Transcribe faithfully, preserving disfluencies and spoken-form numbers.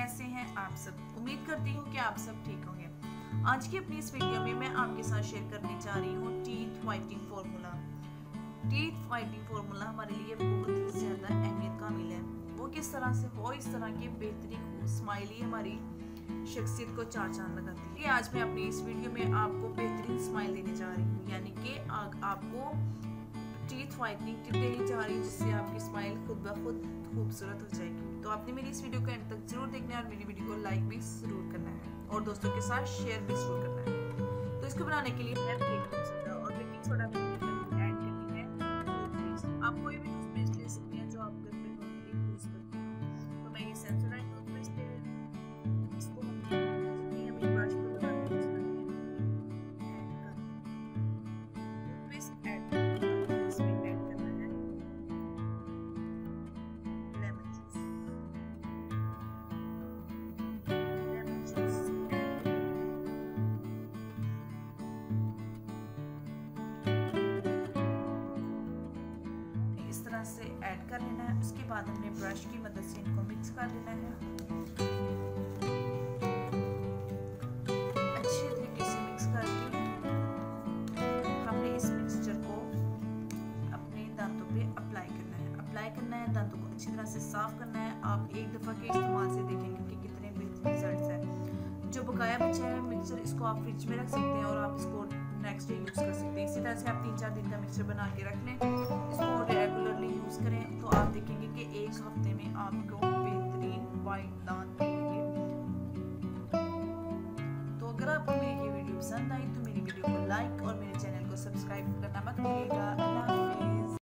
कैसे हैं आप सब? उम्मीद करती हूँ कि आप सब ठीक होंगे। आज की अपनी इस वीडियो में मैं आपके साथ शेयर करने जा रही हूँ teeth whitening formula. Teeth whitening formula हमारे लिए बहुत ही ज्यादा अहमियत का मिला है। वो किस तरह से वो इस तरह के बेहतरीन स्माइली हमारी शख्सियत को चार चांद लगाती है। आज मैं अपनी इस वीडियो में आपको बेहतरीन स्माइल देने जा रही हूँ, यानी कि आपको टीथ वाइटनिंग टिप देने जा रही हूँ जिससे आपकी स्माइल खुद ब खुद खूबसूरत हो जाएगी। तो आपने मेरी इस वीडियो को एंड तक जरूर देखना है और मेरी वीडियो को लाइक भी जरूर करना है और दोस्तों के साथ शेयर भी जरूर करना है। तो इसको बनाने के लिए मैं बेकिंग सोडा और बेकिंग सोडा में ऐड करनी है टूथपेस्ट। आप कोई भी टूथपेस्ट ले सकते हैं जो आप घर में नॉर्मली यूज करते हैं। तो मैं ये सेंसोडाइन टूथपेस्ट ले रही हूँ। इसको हम जितनी हमें ब्रश पर लगाते हैं टूथपेस्ट ऐड से ऐड कर लेना है। उसके बाद हमने ब्रश की मदद से इनको मिक्स कर लेना है। अच्छे तरीके से मिक्स करके हमने इस मिक्सचर को अपने दांतों पे अप्लाई करना है अप्लाई करना है दांतों को अच्छी तरह से साफ करना है। आप एक दफा के इस्तेमाल से देखेंगे कि कितने बेहतरीन रिजल्ट्स हैं। जो बकाया बचा है मिक्सचर, इसको आप फ्रिज में रख सकते हैं और आप इसको नेक्स्ट डे यूज कर सकते हैं। इसी तरह से आप तीन चार दिन का मिक्सचर बना के रख लें, इसको रेगुलरली यूज करें तो आप देखेंगे कि एक हफ्ते में आपको बेहतरीन वाइट दांत मिलेंगे। तो अगर आपको मेरी ये वीडियो पसंद आई तो मेरी वीडियो को लाइक और मेरे चैनल को सब्सक्राइब करना मत भूलिएगा।